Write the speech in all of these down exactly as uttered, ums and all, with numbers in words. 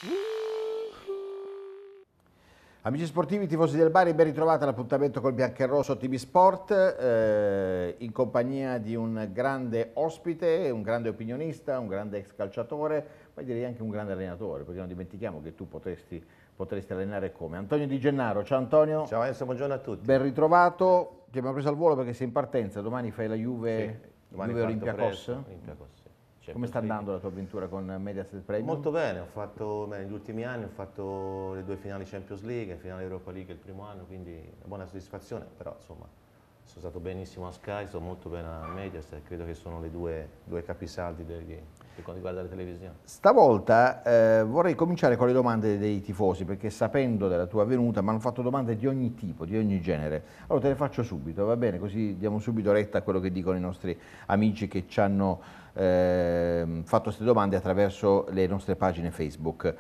Amici sportivi, tifosi del Bari, ben ritrovati all'appuntamento col Biancherrosso T V Sport, eh, in compagnia di un grande ospite, un grande opinionista, un grande ex calciatore, ma direi anche un grande allenatore, perché non dimentichiamo che tu potresti, potresti allenare come Antonio Di Gennaro. Ciao Antonio. Ciao Enzo, buongiorno a tutti. Ben ritrovato, ti abbiamo preso al volo perché sei in partenza, domani fai la Juve, sì, domani Juve Olympiacos. Olympiacos sì. Come sta andando la tua avventura con Mediaset Premium? Molto bene, ho fatto beh, negli ultimi anni ho fatto le due finali Champions League, finale Europa League il primo anno, quindi una buona soddisfazione, però insomma sono stato benissimo a Sky, sto molto bene a Mediaset, credo che sono le due, due capisaldi del, per quanto riguarda la televisione. Stavolta eh, vorrei cominciare con le domande dei tifosi, perché sapendo della tua venuta mi hanno fatto domande di ogni tipo, di ogni genere. Allora te le faccio subito, va bene? Così diamo subito retta a quello che dicono i nostri amici che ci hanno eh, fatto queste domande attraverso le nostre pagine Facebook.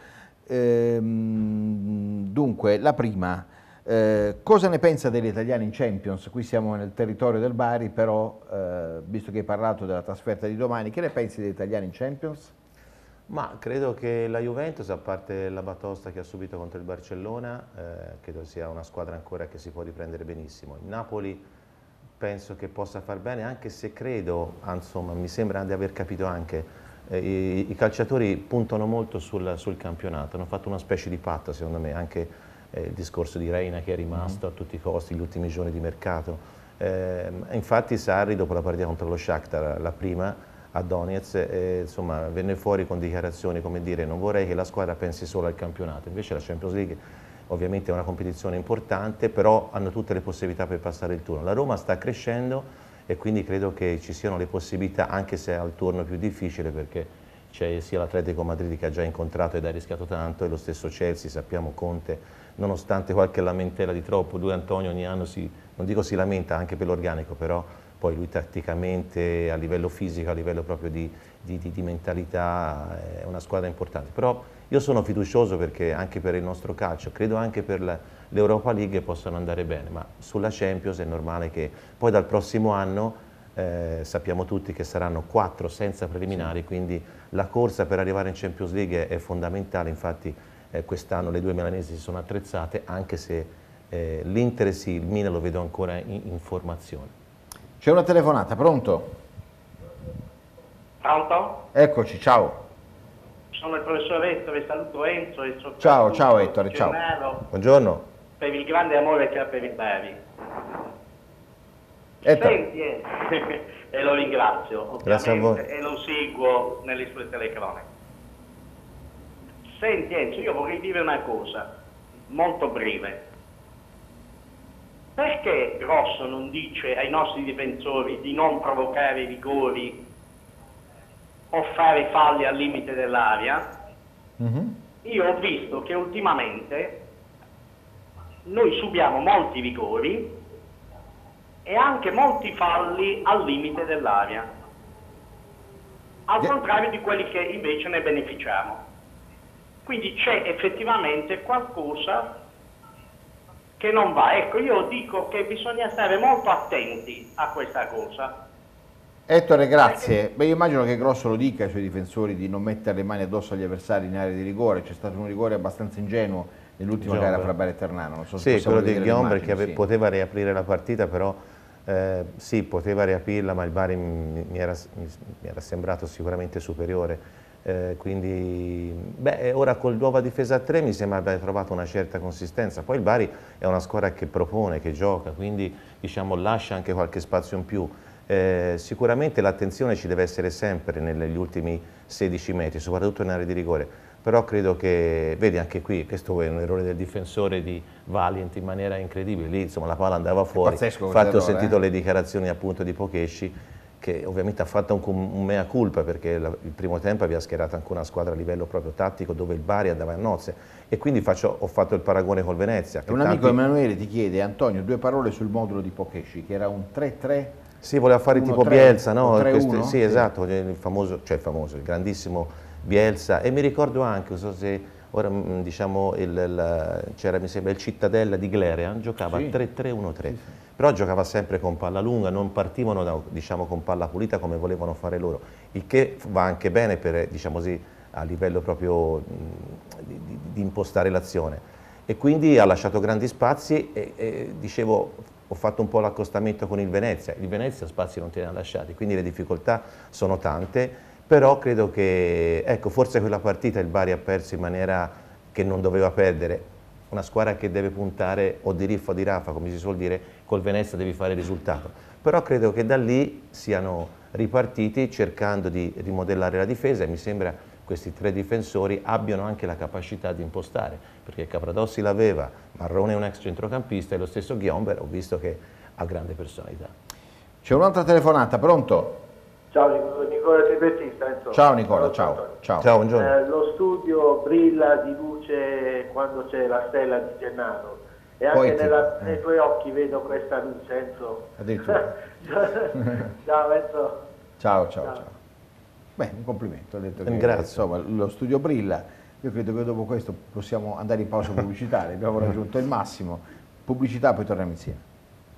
Ehm, dunque, la prima, eh, cosa ne pensa degli italiani in Champions? Qui siamo nel territorio del Bari, però eh, visto che hai parlato della trasferta di domani, che ne pensi degli italiani in Champions? Ma credo che la Juventus, a parte la batosta che ha subito contro il Barcellona, eh, credo sia una squadra ancora che si può riprendere benissimo. Il Napoli penso che possa far bene, anche se credo, insomma, mi sembra di aver capito anche, eh, i, i calciatori puntano molto sul, sul campionato, hanno fatto una specie di patto secondo me, anche eh, il discorso di Reina che è rimasto mm. a tutti i costi gli ultimi giorni di mercato. Eh, infatti Sarri dopo la partita contro lo Shakhtar, la prima, a Donetsk, eh, insomma, venne fuori con dichiarazioni come dire non vorrei che la squadra pensi solo al campionato, invece la Champions League ovviamente è una competizione importante, però hanno tutte le possibilità per passare il turno. La Roma sta crescendo e quindi credo che ci siano le possibilità, anche se è al turno più difficile, perché c'è sia l'Atletico Madrid che ha già incontrato ed ha rischiato tanto, e lo stesso Chelsea, sappiamo Conte, nonostante qualche lamentela di troppo, lui Antonio ogni anno si, non dico si lamenta anche per l'organico, però poi lui tatticamente, a livello fisico, a livello proprio di, di, di, di mentalità, è una squadra importante. Però io sono fiducioso perché anche per il nostro calcio, credo anche per l'Europa League possano andare bene, ma sulla Champions è normale che poi dal prossimo anno eh, sappiamo tutti che saranno quattro senza preliminari, sì. Quindi la corsa per arrivare in Champions League è fondamentale, infatti eh, quest'anno le due milanesi si sono attrezzate, anche se eh, l'Inter sì, il Milan lo vedo ancora in, in formazione. C'è una telefonata, pronto? Pronto? Eccoci, ciao. Sono il professor Ettore, saluto Enzo e ciao, ciao Ettore, ciao. Buongiorno. Per il grande amore che ha per il Bari. Ettore. Senti, eh, e lo ringrazio, Grazie a voi. E lo seguo nelle sue telecronache. Senti Enzo, io vorrei dire una cosa, molto breve. Perché Grosso non dice ai nostri difensori di non provocare rigori o fare falli al limite dell'area? Mm-hmm. Io ho visto che ultimamente noi subiamo molti rigori e anche molti falli al limite dell'area, al yeah. contrario di quelli che invece ne beneficiamo. Quindi c'è effettivamente qualcosa che non va. Ecco, io dico che bisogna stare molto attenti a questa cosa. Ettore, grazie. Beh, io immagino che Grosso lo dica ai suoi difensori di non mettere le mani addosso agli avversari in area di rigore. C'è stato un rigore abbastanza ingenuo nell'ultima gara fra Bari e Ternano. Non so se sì, quello di Ghiombre che sì. poteva riaprire la partita, però eh, sì, poteva riaprirla, ma il Bari mi, mi, era, mi, mi era sembrato sicuramente superiore. Eh, quindi, beh, ora col nuova difesa a tre mi sembra aver trovato una certa consistenza. Poi il Bari è una squadra che propone, che gioca, quindi diciamo lascia anche qualche spazio in più. Eh, sicuramente l'attenzione ci deve essere sempre negli ultimi sedici metri, soprattutto in area di rigore, però credo che, vedi anche qui, questo è un errore del difensore di Valiant in maniera incredibile, lì insomma la palla andava fuori, infatti ho sentito eh? le dichiarazioni appunto di Pokesci, che ovviamente ha fatto un, un mea culpa perché la, il primo tempo aveva schierato anche una squadra a livello proprio tattico dove il Bari andava a nozze, e quindi faccio, ho fatto il paragone col Venezia. Che un tanti... amico Emanuele ti chiede, Antonio, due parole sul modulo di Pokesci, che era un tre tre. Sì, voleva fare tipo Bielsa, no? tre uno? Queste, sì, sì, esatto, il famoso, cioè il famoso, il grandissimo Bielsa, e mi ricordo anche, non so se ora diciamo c'era mi sembra il Cittadella di Glerian, giocava sì. tre tre uno tre, sì, sì. Però giocava sempre con palla lunga, non partivano da, diciamo, con palla pulita come volevano fare loro, il che va anche bene per, diciamo così, a livello proprio di, di impostare l'azione. E quindi ha lasciato grandi spazi e, e dicevo, ho fatto un po' l'accostamento con il Venezia, il Venezia spazi non te ne ha lasciati, quindi le difficoltà sono tante, però credo che, ecco, forse quella partita il Bari ha perso in maniera che non doveva perdere, una squadra che deve puntare o di riffa o di raffa, come si suol dire, col Venezia devi fare il risultato, però credo che da lì siano ripartiti cercando di rimodellare la difesa e mi sembra questi tre difensori abbiano anche la capacità di impostare, perché Capradossi l'aveva, Marrone è un ex centrocampista e lo stesso Ghiomber ho visto che ha grande personalità. C'è un'altra telefonata, pronto? Ciao Nicola, Nicola Tripettista. Insomma. Ciao Nicola, ciao. Ciao, ciao buongiorno. Eh, lo studio brilla di luce quando c'è la stella di Gennaro e anche Poi nella, ti... nei tuoi occhi vedo questa luce, Enzo. Addirittura. Ciao Enzo. Ciao, ciao, ciao. ciao. Beh, un complimento, ha detto che Grazie. Insomma, lo studio brilla, io credo che dopo questo possiamo andare in pausa pubblicitaria, abbiamo raggiunto il massimo, pubblicità poi torniamo insieme.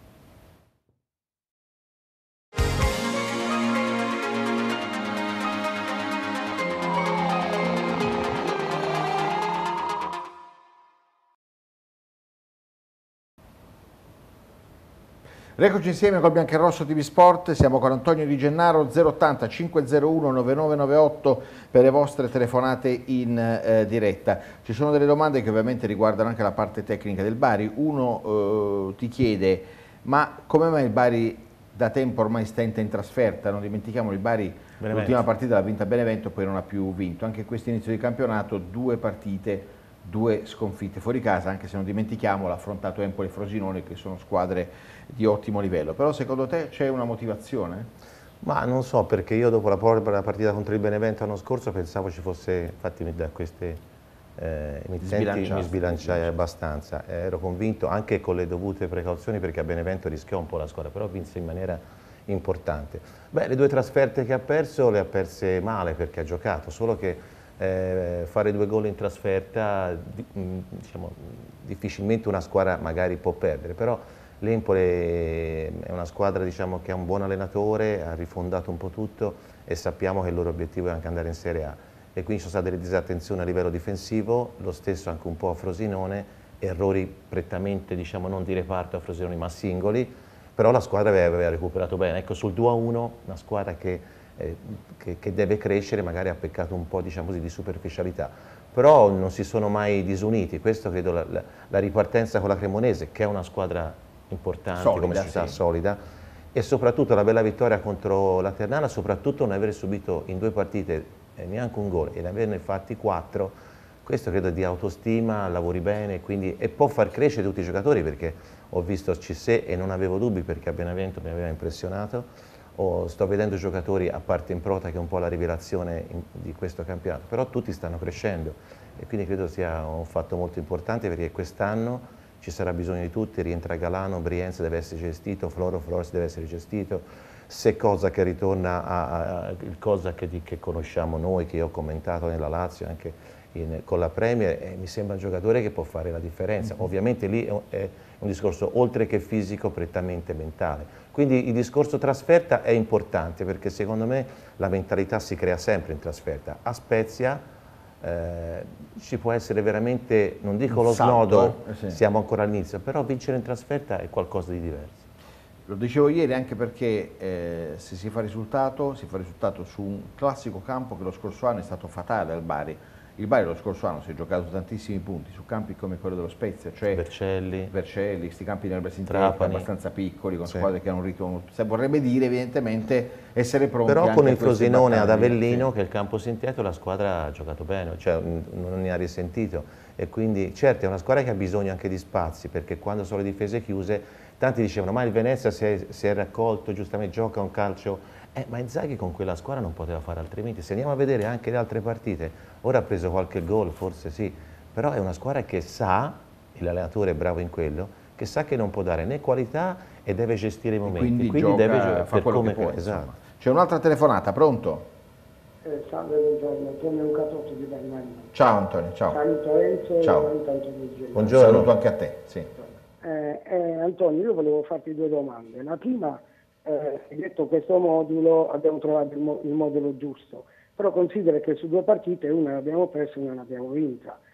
Rieccoci insieme col Biancarosso T V Sport, siamo con Antonio Di Gennaro, zero ottanta cinquecentouno novantanove novantotto per le vostre telefonate in eh, diretta. Ci sono delle domande che ovviamente riguardano anche la parte tecnica del Bari. Uno eh, ti chiede, ma come mai il Bari da tempo ormai stenta in trasferta? Non dimentichiamo, il Bari l'ultima partita l'ha vinta Benevento e poi non ha più vinto. Anche questo inizio di campionato, due partite, due sconfitte fuori casa, anche se non dimentichiamo l'ha affrontato Empoli e Frosinone che sono squadre di ottimo livello. Però secondo te c'è una motivazione? Ma non so, perché io dopo la partita contro il Benevento l'anno scorso pensavo ci fosse, infatti da queste eh, emittenti mi sbilanciai abbastanza, eh, ero convinto anche con le dovute precauzioni perché a Benevento rischiò un po' la squadra, però vinse in maniera importante. Beh, le due trasferte che ha perso le ha perse male perché ha giocato, solo che Eh, fare due gol in trasferta, diciamo, difficilmente una squadra magari può perdere, però l'Empoli è una squadra, diciamo, che ha un buon allenatore, ha rifondato un po' tutto e sappiamo che il loro obiettivo è anche andare in Serie A e quindi ci sono state delle disattenzioni a livello difensivo, lo stesso anche un po' a Frosinone, errori prettamente, diciamo, non di reparto a Frosinone ma singoli, però la squadra aveva recuperato bene. Ecco, sul due a uno una squadra che Eh, che, che deve crescere, magari ha peccato un po', diciamo così, di superficialità, però non si sono mai disuniti. Questo credo la, la, la ripartenza con la Cremonese, che è una squadra importante, solida, come società, sì, solida, e soprattutto la bella vittoria contro la Ternana, soprattutto non aver subito in due partite eh, neanche un gol e ne averne fatti quattro, questo credo di autostima, lavori bene, quindi, e può far crescere tutti i giocatori, perché ho visto Cissé e non avevo dubbi perché a Benevento mi aveva impressionato. Oh, sto vedendo giocatori, a parte Improta che è un po' la rivelazione in, di questo campionato, però tutti stanno crescendo e quindi credo sia un fatto molto importante perché quest'anno ci sarà bisogno di tutti, rientra Galano, Brienza deve essere gestito, Floro Flores deve essere gestito, se Cosa che ritorna a, a, a il Cosa che, di, che conosciamo noi, che io ho commentato nella Lazio anche in, con la Premier, eh, mi sembra un giocatore che può fare la differenza. Mm-hmm. Ovviamente lì è, è un discorso oltre che fisico prettamente mentale. Quindi il discorso trasferta è importante perché secondo me la mentalità si crea sempre in trasferta. A Spezia eh, ci può essere veramente, non dico lo snodo, eh, sì. Siamo ancora all'inizio, però vincere in trasferta è qualcosa di diverso. Lo dicevo ieri anche perché eh, se si fa risultato, si fa risultato su un classico campo che lo scorso anno è stato fatale al Bari. Il Bari lo scorso anno si è giocato tantissimi punti su campi come quello dello Spezia, cioè Vercelli, Vercelli questi campi nel Sintetica abbastanza piccoli, con sì. squadre che hanno un ritmo, vorrebbe dire evidentemente essere pronti. Però anche con il Frosinone ad Avellino, sì. che è il campo sintetico, la squadra ha giocato bene, cioè non ne ha risentito e quindi certo è una squadra che ha bisogno anche di spazi, perché quando sono le difese chiuse tanti dicevano ma il Venezia si è, si è raccolto, giustamente gioca un calcio. Eh, ma Inzaghi con quella squadra non poteva fare altrimenti. Se andiamo a vedere anche le altre partite, ora ha preso qualche gol, forse sì, però è una squadra che sa, l'allenatore è bravo in quello, che sa che non può dare né qualità e deve gestire i momenti. Quindi, quindi gioca, deve giocare fa quello come che può. Esatto. C'è un'altra telefonata, pronto? Eh, salve, buongiorno, Antonio Lucatotto di Bernardino. Ciao Antonio, ciao. Saluto Enzo ciao. e saluto Antonio Gennaro. Buongiorno. Saluto anche a te. Sì. Eh, eh, Antonio, io volevo farti due domande. La prima, eh, hai detto questo modulo, abbiamo trovato il, mo il modulo giusto, però considera che su due partite una l'abbiamo persa e una l'abbiamo vinta.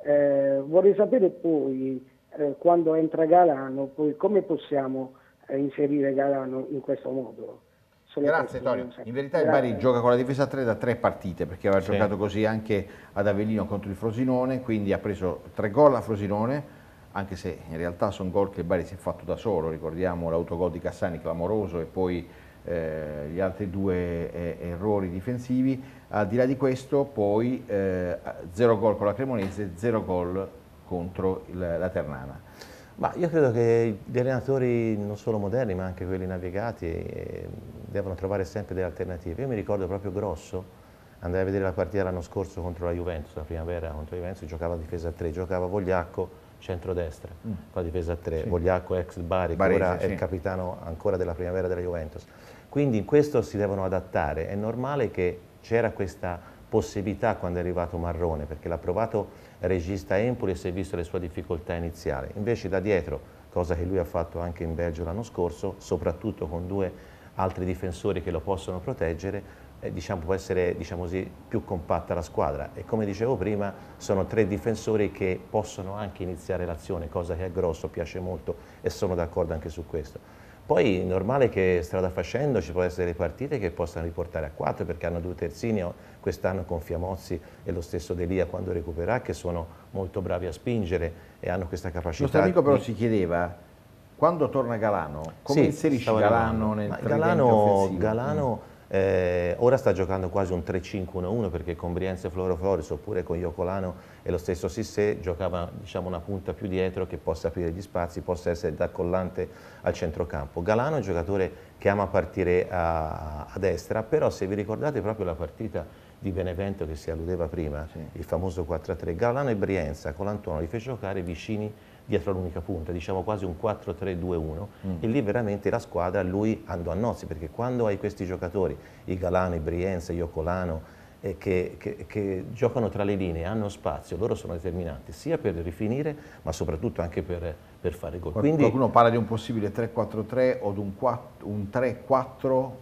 Eh, vorrei sapere poi, eh, quando entra Galano, poi come possiamo eh, inserire Galano in questo modulo? Solo Grazie questo, Tonio. In verità il Grazie. Bari gioca con la difesa a tre da tre partite, perché aveva Sì. giocato così anche ad Avellino contro il Frosinone, quindi ha preso tre gol a Frosinone, anche se in realtà sono gol che il Bari si è fatto da solo, ricordiamo l'autogol di Cassani clamoroso e poi eh, gli altri due eh, errori difensivi. Al di là di questo poi eh, zero gol con la Cremonese, zero gol contro il, la Ternana. Ma io credo che gli allenatori non solo moderni ma anche quelli navigati eh, devono trovare sempre delle alternative. Io mi ricordo proprio Grosso, andai a vedere la partita l'anno scorso contro la Juventus, la primavera contro la Juventus, giocava a difesa a tre, giocava Vogliacco centrodestra, mm. la difesa a tre, sì. Vogliacco ex Bari, che ora sì. è il capitano ancora della primavera della Juventus. Quindi in questo si devono adattare, è normale che c'era questa possibilità quando è arrivato Marrone, perché l'ha provato regista Empoli e si è visto le sue difficoltà iniziali. Invece da dietro, cosa che lui ha fatto anche in Belgio l'anno scorso, soprattutto con due altri difensori che lo possono proteggere, eh, diciamo, può essere diciamo così, più compatta la squadra. E come dicevo prima, sono tre difensori che possono anche iniziare l'azione, cosa che a Grosso piace molto e sono d'accordo anche su questo. Poi è normale che strada facendo ci possono essere partite che possano riportare a quattro perché hanno due terzini quest'anno con Fiamozzi e lo stesso Delia quando recupererà, che sono molto bravi a spingere e hanno questa capacità. Il nostro amico però di... si chiedeva, quando torna Galano, come sì, inserisci Galano nel Galano, offensivo? Galano mm. eh, ora sta giocando quasi un tre cinque uno uno perché con Brienza e Floro Floris oppure con Iocolano e lo stesso Sissé giocava diciamo, una punta più dietro che possa aprire gli spazi, possa essere da collante al centrocampo. Galano è un giocatore che ama partire a, a destra, però se vi ricordate proprio la partita di Benevento che si alludeva prima, sì. il famoso quattro a tre, Galano e Brienza con l'Antuono li fece giocare vicini dietro all'unica punta, diciamo quasi un quattro tre due uno mm. e lì veramente la squadra lui andò a nozze, perché quando hai questi giocatori, i Galano, i Brienza, Iocolano, eh, che, che, che giocano tra le linee, hanno spazio, loro sono determinanti sia per rifinire ma soprattutto anche per, per fare gol. Quindi, qualcuno parla di un possibile tre quattro tre o di un, un tre quattro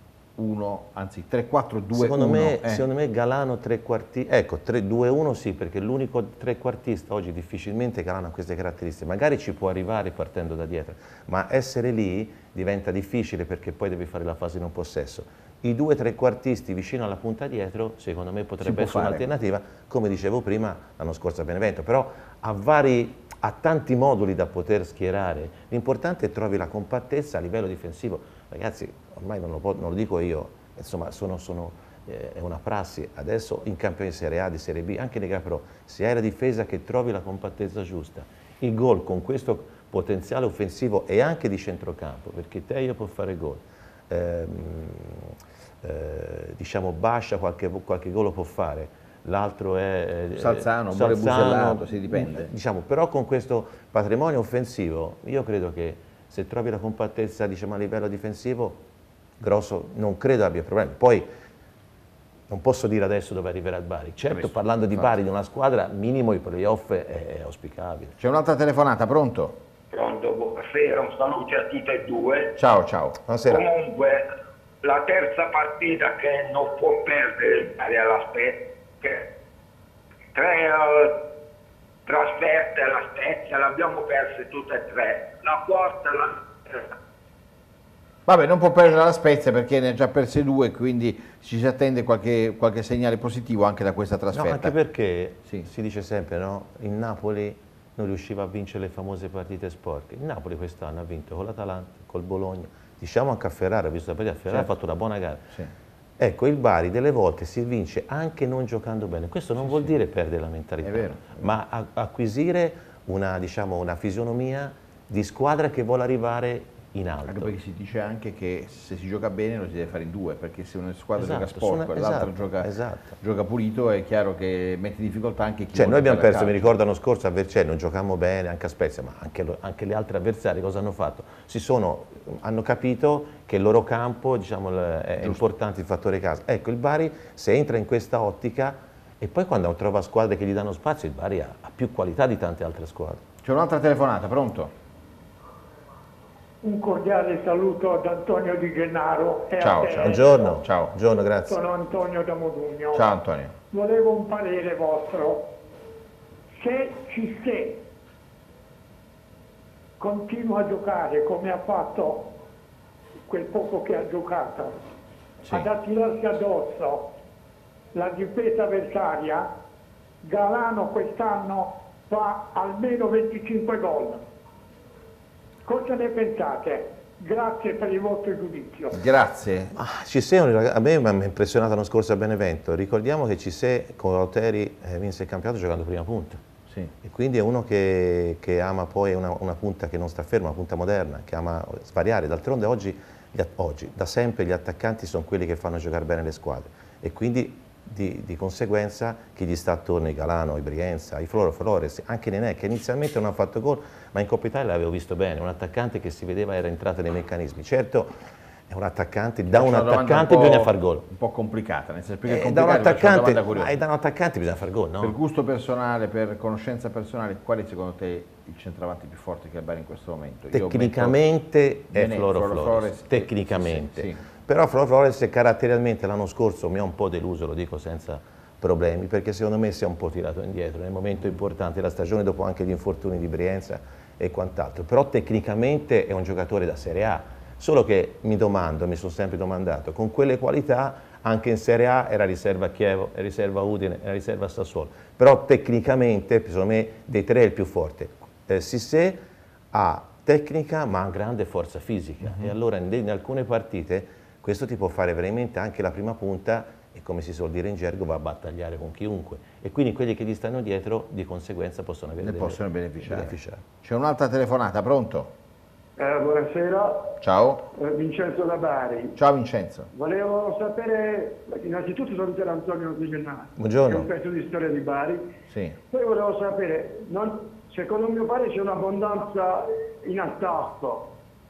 uno, anzi tre quattro due uno. Secondo me, eh. secondo me Galano trequartista, ecco tre due uno sì, perché l'unico trequartista oggi difficilmente Galano ha queste caratteristiche, magari ci può arrivare partendo da dietro, ma essere lì diventa difficile perché poi devi fare la fase in un possesso. I due trequartisti vicino alla punta dietro, secondo me potrebbe essere un'alternativa, come dicevo prima l'anno scorso a Benevento, però ha, vari, ha tanti moduli da poter schierare, l'importante è che trovi la compattezza a livello difensivo. Ragazzi, ormai non lo, non lo dico io, insomma sono, sono, eh, è una prassi, adesso in campione di Serie A, di Serie B, anche in Lega Pro, se hai la difesa che trovi la compattezza giusta, il gol con questo potenziale offensivo e anche di centrocampo, perché Teio può fare gol, ehm, eh, diciamo Bascia qualche, qualche gol lo può fare, l'altro è eh, Salzano, Salzano, Busellato, si dipende. Diciamo, però con questo patrimonio offensivo io credo che se trovi la compattezza diciamo, a livello difensivo, Grosso non credo abbia problemi. Poi non posso dire adesso dove arriverà il Bari. Certo, parlando di Bari, di una squadra, minimo i playoff è, è auspicabile. C'è un'altra telefonata, pronto? Pronto, buonasera, un saluto a tutte e due. Ciao, ciao. Buonasera. Comunque, la terza partita che non può perdere il Bari alla Spezia, tre uh, trasferte alla Spezia, le abbiamo perse tutte e tre. La quarta la... Vabbè, non può perdere la Spezia perché ne ha già perse due, quindi ci si attende qualche, qualche segnale positivo anche da questa trasferta. No, anche perché sì. si dice sempre, no? Il Napoli non riusciva a vincere le famose partite sporche. Il Napoli quest'anno ha vinto con l'Atalanta, col Bologna, diciamo anche a Ferrara, ha visto la partita, Ferrara certo. ha fatto una buona gara. Sì. Ecco, il Bari delle volte si vince anche non giocando bene. Questo non sì, vuol sì. dire perdere la mentalità, è vero, è vero. ma a, acquisire una, diciamo, una fisionomia di squadra che vuole arrivare in alto. Anche perché si dice anche che se si gioca bene lo si deve fare in due, perché se una squadra esatto, gioca sporco e l'altra esatto, gioca, esatto. gioca pulito, è chiaro che mette in difficoltà anche chi cioè, noi abbiamo perso, calcio. mi ricordo l'anno scorso a Vercelli, non giocammo bene anche a Spezia, ma anche, lo, anche le altre avversarie cosa hanno fatto? Si sono, hanno capito che il loro campo diciamo, è Giusto. importante il fattore casa. Ecco, il Bari se entra in questa ottica e poi quando trova squadre che gli danno spazio, il Bari ha, ha più qualità di tante altre squadre. C'è un'altra telefonata, pronto? Un cordiale saluto ad Antonio Di Gennaro. E ciao, a te. ciao. Buongiorno. Ciao. Buongiorno, grazie. Sono Antonio da Modugno. Ciao Antonio. Volevo un parere vostro. se Cissé continua a giocare come ha fatto quel poco che ha giocato, Sì. ad attirarsi addosso la difesa avversaria, Galano quest'anno fa almeno venticinque gol. Cosa ne pensate? Grazie per il vostro giudizio. Grazie. Ah, Cissé, a me mi ha impressionato l'anno scorso a Benevento. Ricordiamo che Cissé con Lauteri eh, vinse il campionato giocando prima punta. Sì. E quindi è uno che, che ama poi una, una punta che non sta ferma, una punta moderna, che ama svariare. D'altronde oggi, gli, oggi, da sempre, gli attaccanti sono quelli che fanno giocare bene le squadre. E quindi di, di conseguenza chi gli sta attorno, i Galano, i Brienza, i Floro Flores, anche Nenè, che inizialmente non ha fatto gol, ma in Coppa Italia l'avevo visto bene, un attaccante che si vedeva era entrato nei meccanismi. Certo, è un attaccante, da un attaccante bisogna far gol. Un po' complicata, nel senso che Eh, da un attaccante, eh, da un attaccante bisogna far gol, no? Per gusto personale, per conoscenza personale, quali secondo te il centravanti più forte che ha Bari in questo momento? Tecnicamente è Nenè, Floro Floro Flores, Flores, tecnicamente. sì, sì. Però Floro Flores caratterialmente l'anno scorso mi ha un po' deluso, lo dico senza problemi, perché secondo me si è un po' tirato indietro nel momento importante della stagione, dopo anche gli infortuni di Brienza e quant'altro. Però tecnicamente è un giocatore da Serie A, solo che mi domando, mi sono sempre domandato, con quelle qualità anche in Serie A era riserva a Chievo, era riserva a Udine, era riserva a Sassuolo, però tecnicamente secondo me dei tre è il più forte. Eh, Cissé ha tecnica ma ha grande forza fisica, uh-huh. E allora in, in alcune partite questo ti può fare veramente anche la prima punta e, come si suol dire in gergo, va a battagliare con chiunque, e quindi quelli che gli stanno dietro di conseguenza possono avere ne delle, possono beneficiare. beneficiare. C'è un'altra telefonata, pronto? Eh, buonasera, Ciao. eh, Vincenzo da Bari. Ciao Vincenzo. Volevo sapere, innanzitutto salutare Antonio Di Gennaro, Buongiorno. che è un pezzo di storia di Bari. Sì. Poi volevo sapere, non, secondo mio padre c'è un'abbondanza in attacco.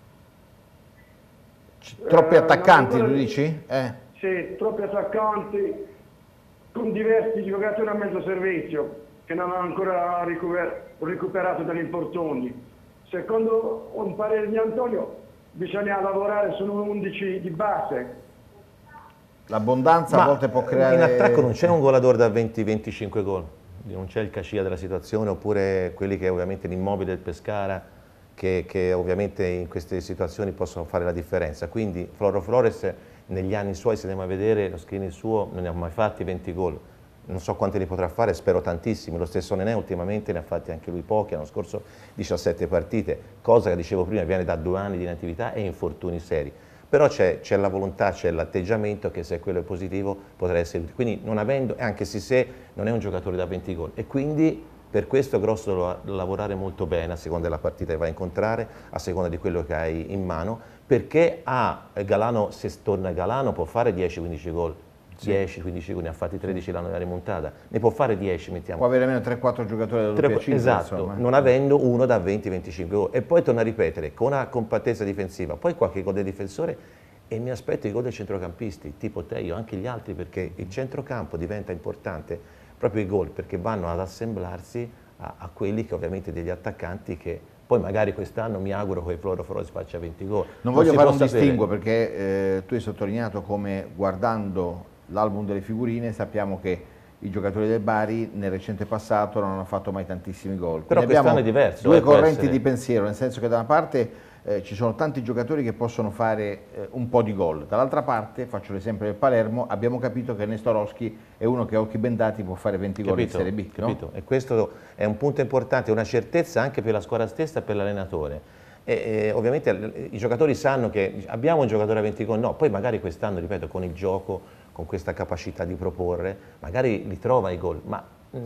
Troppi Eh, attaccanti, non tu ancora- dici? Eh. Sì, troppi attaccanti con diversi giocatori a mezzo servizio che non hanno ancora recuper- recuperato dagli infortuni. Secondo un parere di Antonio bisogna lavorare su un undici di base. L'abbondanza a Ma volte può creare... in attacco non c'è un goleador da venti venticinque gol, non c'è il Cascia della situazione, oppure quelli che ovviamente l'Immobile del Pescara, che, che ovviamente in queste situazioni possono fare la differenza. Quindi Floro Flores negli anni suoi, se andiamo a vedere lo screening suo, non ne ha mai fatti venti gol. Non so quanti ne potrà fare, spero tantissimi. Lo stesso Nenè ultimamente ne ha fatti anche lui pochi, l'anno scorso diciassette partite, cosa che dicevo prima viene da due anni di inattività e infortuni seri. Però c'è la volontà, c'è l'atteggiamento che se quello è positivo potrà essere utile. Quindi non avendo, anche se se non è un giocatore da venti gol, e quindi per questo è grosso lo, lavorare molto bene a seconda della partita che vai a incontrare, a seconda di quello che hai in mano, perché a Galano, se torna Galano, può fare dieci quindici gol. dieci quindici gol, ne ha fatti tredici l'anno della rimontata, ne può fare dieci, mettiamo. Può avere almeno tre quattro giocatori da doppia cifra, Esatto, insomma. non avendo uno da venti venticinque gol. E poi torna a ripetere, con una compattezza difensiva, poi qualche gol del difensore, e mi aspetto i gol dei centrocampisti, tipo te, io, anche gli altri, perché il centrocampo diventa importante, proprio i gol, perché vanno ad assemblarsi a, a quelli che ovviamente degli attaccanti che poi magari quest'anno mi auguro che Floro Flores faccia venti gol. Non voglio si fare può un sapere. distinguo perché eh, tu hai sottolineato come, guardando l'album delle figurine, sappiamo che i giocatori del Bari nel recente passato non hanno fatto mai tantissimi gol. Però Quindi quest'anno abbiamo è diverso, due eh, può correnti essere. di pensiero, nel senso che da una parte eh, ci sono tanti giocatori che possono fare eh, un po' di gol, dall'altra parte, faccio l'esempio del Palermo, abbiamo capito che Nestorowski è uno che a occhi bendati può fare venti gol in Serie B. Capito? No? E questo è un punto importante, una certezza anche per la squadra stessa e per l'allenatore. E, e, ovviamente i giocatori sanno che abbiamo un giocatore a venti gol, no, poi magari quest'anno, ripeto, con il gioco, con questa capacità di proporre, magari li trova i gol, ma mh,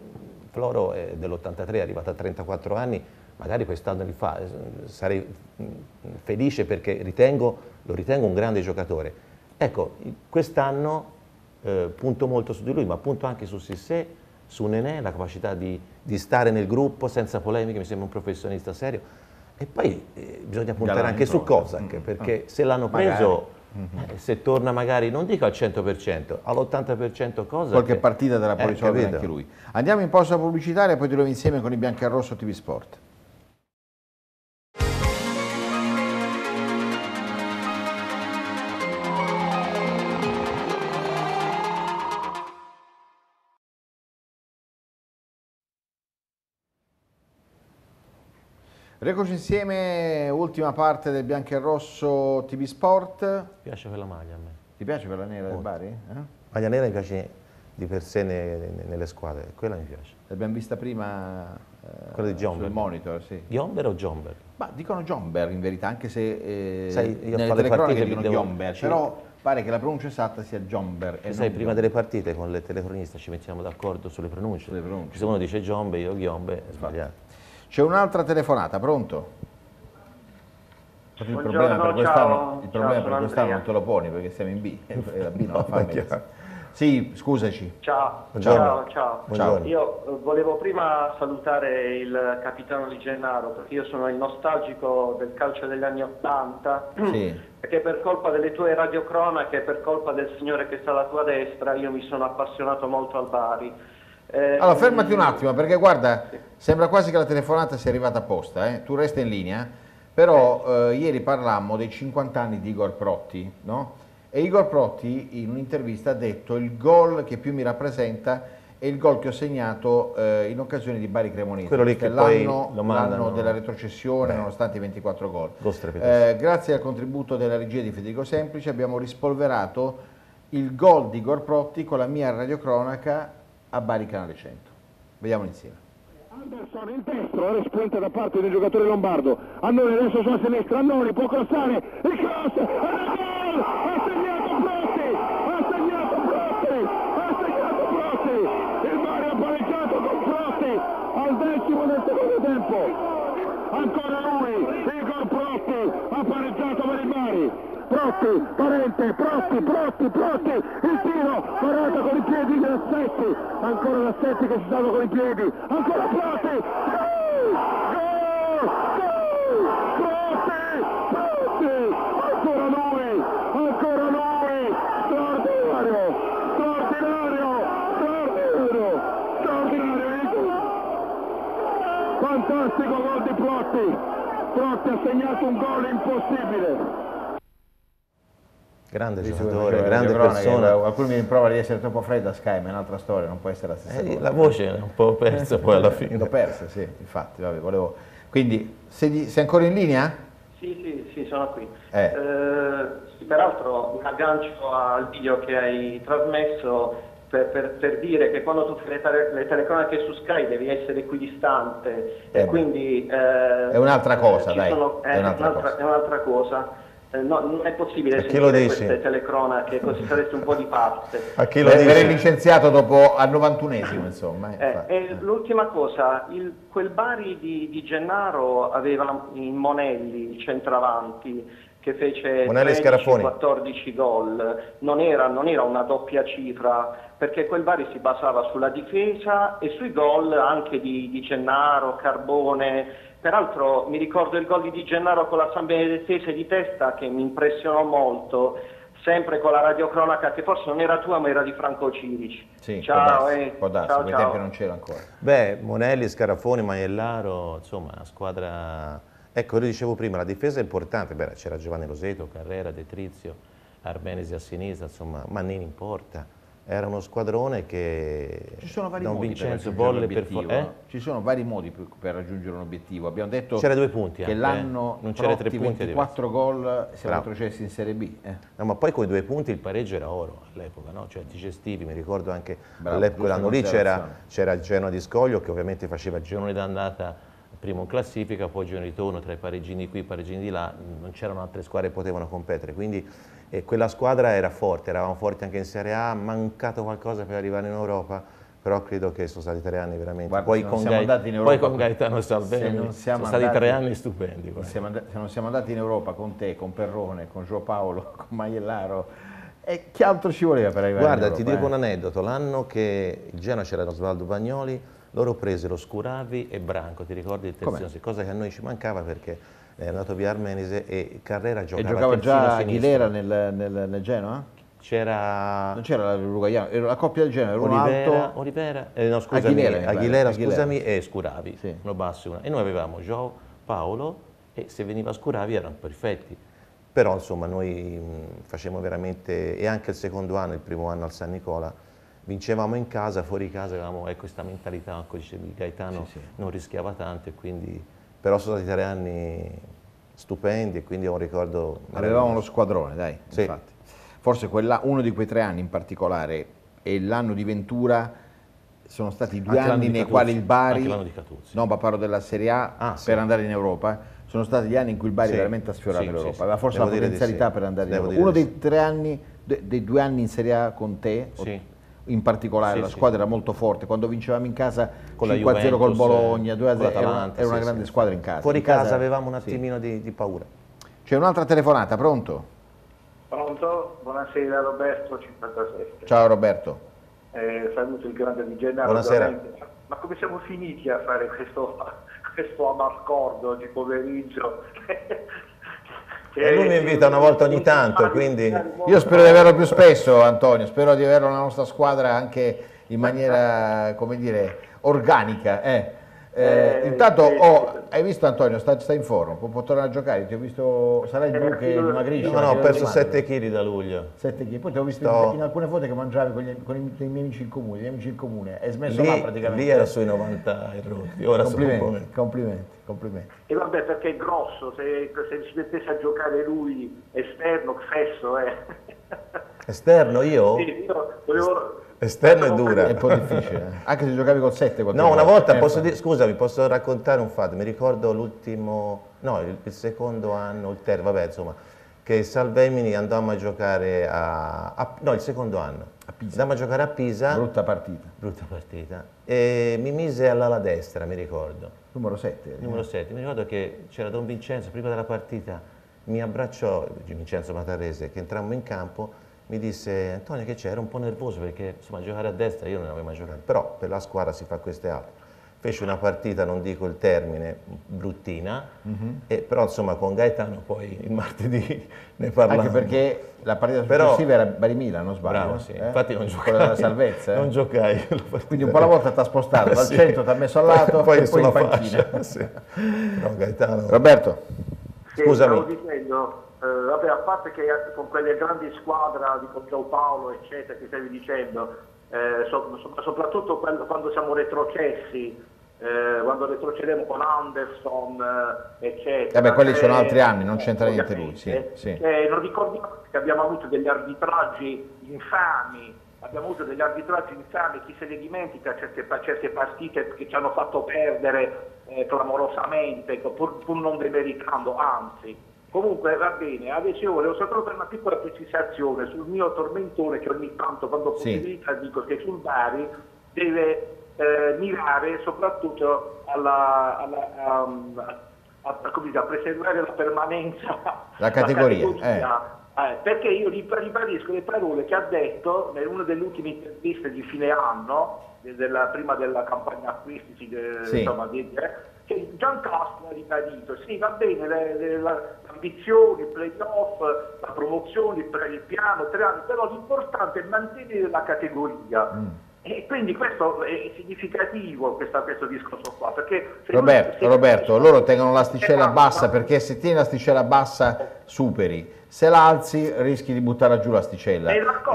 Floro è dell'ottantatré, è arrivato a trentaquattro anni, magari quest'anno li fa, sarei mh, felice perché ritengo, lo ritengo un grande giocatore. Ecco, quest'anno eh, punto molto su di lui, ma punto anche su Cissé, su Nenè, la capacità di, di stare nel gruppo senza polemiche, mi sembra un professionista serio. E poi eh, bisogna puntare Galani anche su proprio. Kozak, perché Ah. se l'hanno Magari. preso, eh, se torna magari, non dico al cento per cento, all'ottanta per cento Kozak... Qualche partita te la può eh, risolvere capito? anche lui. Andiamo in pausa pubblicitaria e poi di nuovo insieme con i Biancarosso T V Sport. Rieccoci insieme, ultima parte del Bianco e Rosso T V Sport. Mi piace per la maglia a me. Ti piace per la nera del Bari? Eh? Maglia nera mi piace di per sé ne, ne, nelle squadre, quella mi piace. L'abbiamo vista prima eh, Quella di Jomber. sul monitor, sì. Jomber o Jomber? Ma dicono Jomber in verità, anche se eh, Sai, io a nelle fare le telecronache partite dicono devo- Jomber, ci- però pare che la pronuncia esatta sia Jomber. E Sai, non prima Jomber. delle partite con le telecroniste ci mettiamo d'accordo sulle pronunce. Sulle pronunce. Se uno dice Jombe, io Ghiombe, è sbagliato. C'è un'altra telefonata, pronto? Il Buongiorno, problema per quest'anno, ciao. il problema Ciao, per sono quest'anno Andrea. non te lo poni perché siamo in B e la B non la fa è mezza. chiaro. Sì, scusaci. Ciao, Buongiorno. ciao, ciao. Buongiorno. Io eh, volevo prima salutare il capitano Di Gennaro perché io sono il nostalgico del calcio degli anni Ottanta, Sì. perché per colpa delle tue radiocronache, per colpa del signore che sta alla tua destra, io mi sono appassionato molto al Bari. Eh, Allora fermati un attimo perché guarda, sembra quasi che la telefonata sia arrivata apposta, eh? Tu resta in linea, però eh, ieri parlammo dei cinquanta anni di Igor Protti, no? E Igor Protti in un'intervista ha detto il gol che più mi rappresenta è il gol che ho segnato eh, in occasione di Bari Cremonese. Quello lì Questo che è poi l'anno, lo mandano- l'anno della retrocessione Beh. nonostante i ventiquattro gol. Gol strepitoso. Eh, grazie al contributo della regia di Federico Semplice abbiamo rispolverato il gol di Igor Protti con la mia radiocronaca a Bari Canale cento. Vediamolo insieme. Anderson in destro, ora spinta da parte del giocatore lombardo. Annoni adesso sulla sinistra, Annoni può crossare, il cross, è gol! Ha segnato Protti! Ha segnato Protti! Ha segnato Protti! Il Bari ha pareggiato con Protti al decimo del secondo tempo. Ancora lui, Igor Protti ha pareggiato per il Bari. Protti, Parente, Protti, Protti, Protti, il tiro, parata con i piedi di Rassetti, ancora Rassetti che si salva con i piedi, ancora Protti, gol, gol, gol, Protti, Protti, ancora lui, ancora lui, straordinario, straordinario, straordinario, straordinario, fantastico gol di Protti, Protti ha segnato un gol impossibile. Grande Sì, giocatore, sì, grande radiocronache, persona. Qualcuno mi rimprovera di essere troppo fredda a Sky, ma è un'altra storia, non può essere la stessa Eh, cosa. la voce è un po' persa poi alla fine. L'ho persa, sì, infatti, vabbè, volevo... Quindi, sei, sei ancora in linea? Sì, sì, sì, sono qui. Eh. Eh, sì, peraltro mi aggancio al video che hai trasmesso per, per- per dire che quando tu fai le, tele- le telecronache su Sky devi essere equidistante Eh e beh. quindi... eh, È un'altra cosa, ci dai, sono- è eh, un'altra cosa. è un'altra cosa. Eh, no, non è possibile A chi lo sentire dici? queste telecronache, così sareste un po' di parte. A chi lo Verrei dice? licenziato dopo al novantunesimo, insomma. eh, Eh, infatti. e l'ultima cosa, il- quel Bari di, di Gennaro aveva in Monelli, il centravanti, che fece Monelli e tredici Scarafoni. quattordici gol, non era, non era una doppia cifra, perché quel Bari si basava sulla difesa e sui gol anche di, di Gennaro, Carbone. Peraltro mi ricordo il gol di Di Gennaro con la San Benedettese di testa che mi impressionò molto, sempre con la radiocronaca che forse non era tua ma era di Franco Cirici. Sì, ciao, può darsi, eh. può darsi, ciao, quei ciao. tempi non c'era ancora. Beh, Monelli, Scarafoni, Maiellaro, insomma, una squadra... Ecco, io dicevo prima, la difesa è importante. Beh, c'era Giovanni Roseto, Carrera, De Trizio, Arbenesi a sinistra, insomma, Mannini in porta. Era uno squadrone che... Ci sono vari Don modi Vincenzo per raggiungere volle per... l'obiettivo. for- eh? eh? Ci sono vari modi per, per raggiungere un obiettivo. Abbiamo detto C'era due punti che anche, l'anno eh? Non c'era tre Protti punti, è ventiquattro gol se Bravo. retrocessi in Serie B. eh. No, ma poi con i due punti il pareggio era oro all'epoca, no? Cioè ti gestivi, mi ricordo anche Bravo, all'epoca giusta l'anno lì c'era, considerazione. c'era il Genoa di Scoglio che ovviamente faceva il girone d'andata primo in classifica, poi girone di ritorno tra i pareggini qui, i pareggini di là, non c'erano altre squadre che potevano competere, quindi eh, quella squadra era forte, eravamo forti anche in Serie A, mancato qualcosa per arrivare in Europa, però credo che sono stati tre anni veramente. Guarda, poi, se non con siamo Gai- andati in poi Europa- con Gaetano se Salvemi non siamo sono stati andati- tre anni stupendi. Se guarda. siamo andati- se non siamo andati in Europa con te, con Perrone, con Gio Paolo, con Maiellaro, e che altro ci voleva per arrivare Guarda, in ti Europa? dico eh? un aneddoto, l'anno che il Genoa c'era Osvaldo Bagnoli, loro presero Scuravi e Branco, ti ricordi di Com'è? terzino? Cosa che a noi ci mancava perché è andato via Armenise e Carrera E giocava, giocava terzino già sinistro. Aguilera nel, nel, nel Genoa? C'era Non c'era l'uruguaiano, era la coppia del Genoa, era uno Olivera, alto... Olivera eh, no, scusami, Aguilera, mi Aguilera, pare. scusami, e Scuravi, Sì. uno basso e uno. E noi avevamo Gio Paolo e se veniva Scuravi erano perfetti. Però insomma noi mh, facevamo veramente, e anche il secondo anno, il primo anno al San Nicola, vincevamo in casa, fuori casa avevamo eh, questa mentalità, come dicevi Gaetano Sì, sì. non rischiava tanto e quindi però sono stati tre anni stupendi e quindi ho un ricordo avevamo lo squadrone, dai, sì. infatti. Forse quella, uno di quei tre anni in particolare e l'anno di Ventura sono stati due anche anni nei quali il Bari, anche l'anno di Catuzzi. no, ma parlo della Serie A ah, sì. per andare in Europa, sono stati gli anni in cui il Bari sì. veramente ha sfiorato sì, l'Europa, sì, aveva forse Devo la potenzialità sì. per andare Devo in Europa. Uno dei sì. tre anni, de, dei due anni in Serie A con te, sì. in particolare sì, la sì. squadra era molto forte, quando vincevamo in casa con cinque a zero col Bologna, due a zero, era una, era una sì, grande sì. squadra in casa. Fuori in casa, casa avevamo un sì. attimino di, di paura. C'è un'altra telefonata, pronto? Pronto? Buonasera Roberto cinquantasette. Ciao Roberto. Eh, saluto il grande di Gennaro. Buonasera. Ovviamente. Ma come siamo finiti a fare questo, questo amarcordo oggi pomeriggio? E lui mi invita una volta ogni tanto, quindi... Io spero di averlo più spesso, Antonio, spero di averlo nella nostra squadra anche in maniera, come dire, organica. Eh. Eh, Eh, intanto, sì, oh, sì. hai visto Antonio, sta, sta in forma, può, può tornare a giocare, ti ho visto, sarà il blu che dimagrisce. No, no, ho perso sette chili da luglio. sette chili, poi ti ho visto Sto... in, in alcune foto che mangiavi con, gli, con i, i miei amici in comune, gli amici in comune, hai smesso lì, là praticamente. Lì era sui novanta e rotti, ora complimenti, sono un po' complimenti, complimenti. E vabbè, perché è grosso, se, se si mettesse a giocare lui esterno, fesso, eh. Esterno io? Sì, io volevo... Esterno è dura. È un po' difficile, eh. Anche se giocavi col sette. No, una volta, posso dire, scusami, posso raccontare un fatto, mi ricordo l'ultimo, no, il, il secondo anno, il terzo, vabbè, insomma, che Salvemini andammo a giocare a, a no, il secondo anno, a Pisa. Andammo a giocare a Pisa. Brutta partita. Brutta partita. E mi mise all'ala destra, mi ricordo. Numero sette. Numero sette, mi ricordo che c'era Don Vincenzo, prima della partita, mi abbracciò, Vincenzo Matarrese, che entrammo in campo, mi disse: Antonio, che c'è? Ero un po' nervoso perché insomma giocare a destra io non avevo mai giocato, però per la squadra si fa queste altre. Fece una partita, non dico il termine, bruttina, mm-hmm. e, però insomma con Gaetano poi il martedì ne parlavamo. Anche perché la partita successiva però, era Bari-Milan, non sbaglio. Bravo, sì. Eh? Infatti non giocai. Quella della salvezza. Eh? Non giocai. Quindi un po' alla volta ti ha spostato, dal sì. centro ti ha messo al lato poi, e poi in panchina. Fascia, sì. No, Gaetano. Roberto. Sì, scusami. Stavo dicendo, eh, vabbè, a parte che con quelle grandi squadre di Giopaolo, eccetera, che stavi dicendo, eh, so, so, soprattutto quando, quando siamo retrocessi, eh, quando retrocederemo con Anderson, eh, eccetera. Vabbè, quelli sono eh, altri anni, non c'entra niente lui. Sì, sì. Eh, non ricordiamo che abbiamo avuto degli arbitraggi infami, abbiamo avuto degli arbitraggi infami, chi se ne dimentica certe, certe partite che ci hanno fatto perdere eh, clamorosamente, pur, pur non demeritando, anzi. Comunque va bene, adesso io volevo solo fare una piccola precisazione sul mio tormentone che ogni tanto quando ho possibilità sì. dico che sul Bari deve eh, mirare soprattutto alla, alla, um, a, a, come dire, a preservare la permanenza, la categoria. La categoria. Eh. Eh, perché io ribadisco le parole che ha detto in una delle ultime interviste di fine anno, della, prima della campagna acquisti, de, sì. insomma, di, eh, che Giancastro ha ribadito, sì va bene, le, le, le ambizioni, il playoff, la promozione, il, il piano, tre anni, però l'importante è mantenere la categoria. Mm. E quindi questo è significativo, questa, questo discorso qua, perché se Roberto, se Roberto loro tengono l'asticella bassa perché se tieni l'asticella bassa superi, se la alzi rischi di buttare giù l'asticella.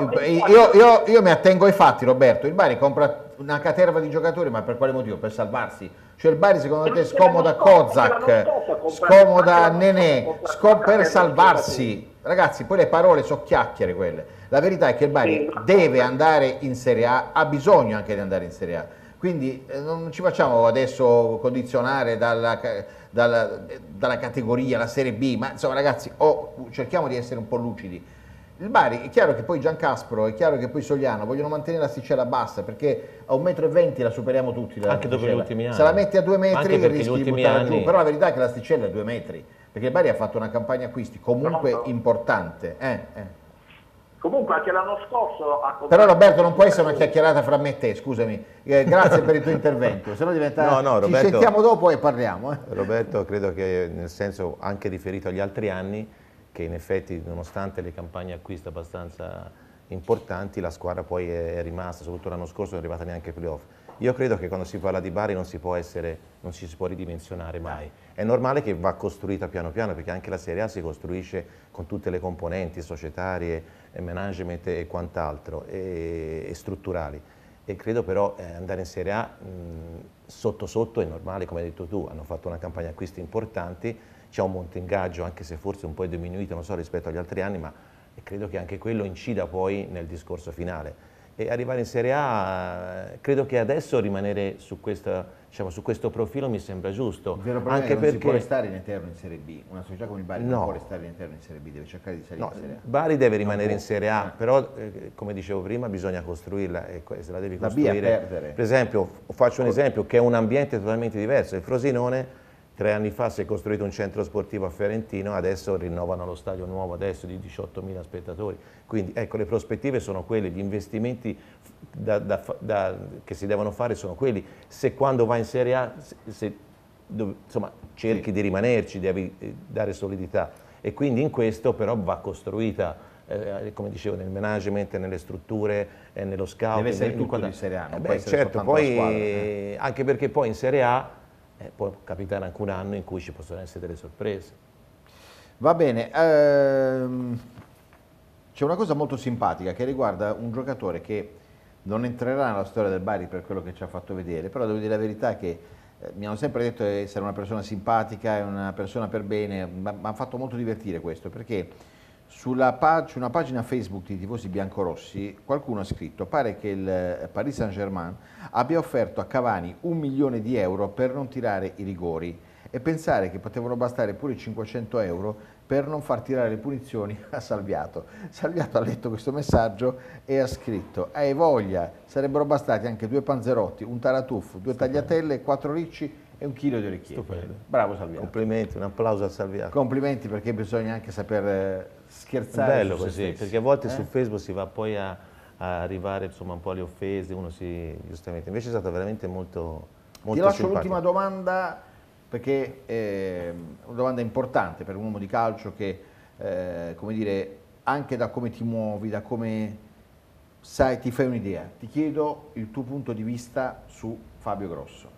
Io, io, io mi attengo ai fatti, Roberto, il Bari compra una caterva di giocatori, ma per quale motivo? Per salvarsi? Cioè il Bari secondo te scomoda Kozak, scomoda Nenè, scom per salvarsi. Ragazzi, poi le parole sono chiacchiere quelle. La verità è che il Bari deve andare in Serie A, ha bisogno anche di andare in Serie A. Quindi eh, non ci facciamo adesso condizionare dalla, dalla, dalla categoria, la Serie B, ma insomma ragazzi, oh, cerchiamo di essere un po' lucidi. Il Bari, è chiaro che poi Giancaspro, è chiaro che poi Sogliano vogliono mantenere l'asticella bassa perché a un metro e venti la superiamo tutti. La anche dopo gli ultimi anni. Se la metti a due metri rischi di buttarla anni... giù, però la verità è che l'asticella è due metri, perché il Bari ha fatto una campagna acquisti comunque no, no. importante. Eh, eh. Comunque anche l'anno scorso ha però Roberto non può essere una chiacchierata fra me e te, scusami, eh, grazie per il tuo intervento, se no diventa... No, no, Roberto, ci sentiamo dopo e parliamo. Eh. Roberto credo che nel senso anche riferito agli altri anni, che in effetti nonostante le campagne acquisti abbastanza importanti, la squadra poi è rimasta, soprattutto l'anno scorso non è arrivata neanche ai playoff. Io credo che quando si parla di Bari non si può essere, non ci si può ridimensionare mai. È normale che va costruita piano piano, perché anche la Serie A si costruisce con tutte le componenti societarie, management e quant'altro, e, e strutturali. e credo però eh, andare in Serie A mh, sotto sotto è normale, come hai detto tu, hanno fatto una campagna acquisti importanti, c'è un monte ingaggio anche se forse un po' è diminuito, non so, rispetto agli altri anni, ma credo che anche quello incida poi nel discorso finale. E arrivare in Serie A, credo che adesso rimanere su, questa, diciamo, su questo profilo mi sembra giusto. Il vero problema anche è che non perché... si può restare in eterno in Serie B, una società come il Bari no. non può restare in eterno in Serie B, deve cercare di salire no, in Serie A. Bari deve rimanere può. in Serie A, eh. però eh, come dicevo prima bisogna costruirla e se la devi la costruire. B a perdere. Per esempio, faccio un esempio che è un ambiente totalmente diverso, il Frosinone tre anni fa si è costruito un centro sportivo a Ferentino, adesso rinnovano lo stadio nuovo adesso di diciottomila spettatori, quindi ecco le prospettive sono quelle, gli investimenti da, da, da, che si devono fare sono quelli, se quando vai in Serie A se, se, dove, insomma, cerchi sì. di rimanerci, devi eh, dare solidità e quindi in questo però va costruita, eh, come dicevo, nel management, nelle strutture, eh, nello scout. Deve essere nel, tutto quando, di Serie A, non eh, può beh, essere certo, soltanto poi, la squadra. Eh. Anche perché poi in Serie A Eh, può capitare anche un anno in cui ci possono essere delle sorprese. Va bene, ehm, c'è una cosa molto simpatica che riguarda un giocatore che non entrerà nella storia del Bari per quello che ci ha fatto vedere, però devo dire la verità che eh, mi hanno sempre detto di essere una persona simpatica e una persona per bene, ma mi ha fatto molto divertire questo, perché sulla pag- una pagina Facebook di tifosi biancorossi qualcuno ha scritto: pare che il Paris Saint-Germain abbia offerto a Cavani un milione di euro per non tirare i rigori e pensare che potevano bastare pure cinquecento euro per non far tirare le punizioni a Salviato. Salviato ha letto questo messaggio e ha scritto: hai voglia, sarebbero bastati anche due panzerotti, un taratuffo, due tagliatelle, quattro ricci e un chilo di orecchiette. Stupendo. Bravo Salviato. Complimenti, un applauso a Salviato. Complimenti, perché bisogna anche saper scherzare. È bello su se così, stessi. perché a volte eh? su Facebook si va poi a, a arrivare insomma un po' alle offese, uno si giustamente. Invece è stata veramente molto, molto Ti lascio simpatica. l'ultima domanda, perché è una domanda importante per un uomo di calcio che, eh, come dire, anche da come ti muovi, da come sai, ti fai un'idea. Ti chiedo il tuo punto di vista su Fabio Grosso.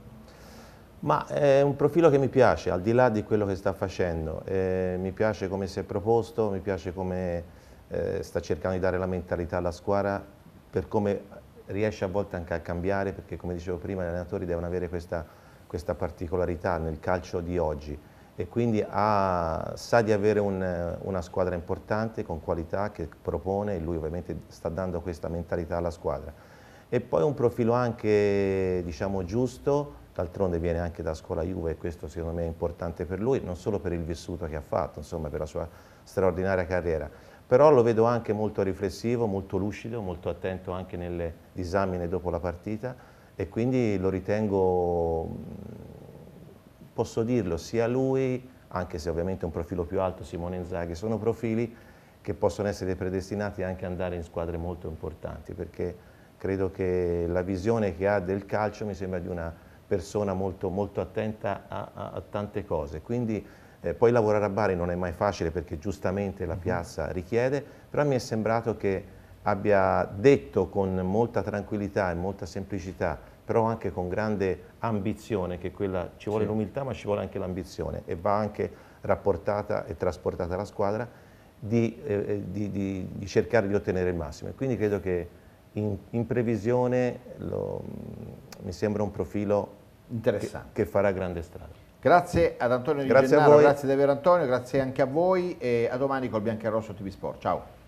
Ma è un profilo che mi piace, al di là di quello che sta facendo. Eh, mi piace come si è proposto, mi piace come eh, sta cercando di dare la mentalità alla squadra, per come riesce a volte anche a cambiare, perché come dicevo prima gli allenatori devono avere questa, questa particolarità nel calcio di oggi e quindi ha, sa di avere un, una squadra importante, con qualità, che propone, e lui ovviamente sta dando questa mentalità alla squadra. E poi un profilo anche, diciamo, giusto. D'altronde viene anche da scuola Juve e questo secondo me è importante per lui, non solo per il vissuto che ha fatto, insomma, per la sua straordinaria carriera, però lo vedo anche molto riflessivo, molto lucido, molto attento anche nelle disamine dopo la partita e quindi lo ritengo, posso dirlo, sia lui, anche se ovviamente un profilo più alto, Simone Inzaghi, sono profili che possono essere predestinati anche ad andare in squadre molto importanti, perché credo che la visione che ha del calcio mi sembra di una persona molto, molto attenta a, a, a tante cose, quindi eh, poi lavorare a Bari non è mai facile perché giustamente la piazza richiede, però mi è sembrato che abbia detto con molta tranquillità e molta semplicità, però anche con grande ambizione, che quella ci vuole sì. l'umiltà ma ci vuole anche l'ambizione e va anche rapportata e trasportata alla squadra di, eh, di, di, di cercare di ottenere il massimo e quindi credo che in, in previsione lo, mi sembra un profilo interessante che, che farà grande strada. Grazie ad Antonio Di Grazie Gennaro, a voi. Grazie davvero Antonio, grazie anche a voi e a domani col Bianco e Rosso T V Sport. Ciao.